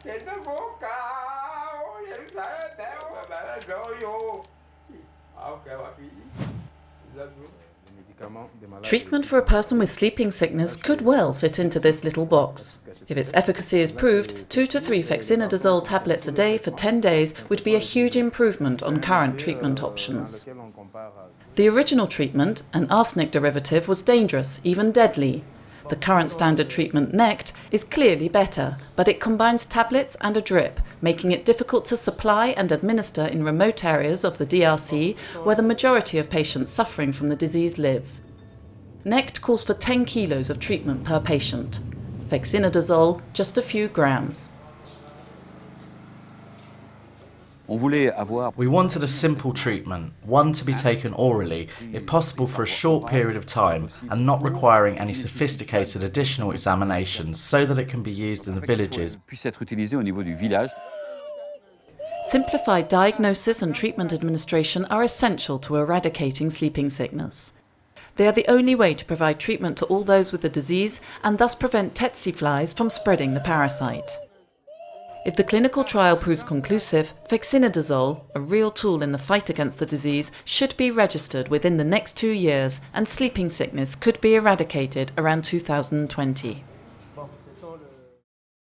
Treatment for a person with sleeping sickness could well fit into this little box. If its efficacy is proved, 2 to 3 fexinidazole tablets a day for 10 days would be a huge improvement on current treatment options. The original treatment, an arsenic derivative, was dangerous, even deadly. The current standard treatment, NECT, is clearly better, but it combines tablets and a drip, making it difficult to supply and administer in remote areas of the DRC, where the majority of patients suffering from the disease live. NECT calls for 10 kilos of treatment per patient. Fexinidazole, just a few grams. We wanted a simple treatment, one to be taken orally, if possible for a short period of time, and not requiring any sophisticated additional examinations, so that it can be used in the villages. Simplified diagnosis and treatment administration are essential to eradicating sleeping sickness. They are the only way to provide treatment to all those with the disease and thus prevent tsetse flies from spreading the parasite. If the clinical trial proves conclusive, fexinidazole, a real tool in the fight against the disease, should be registered within the next 2 years, and sleeping sickness could be eradicated around 2020.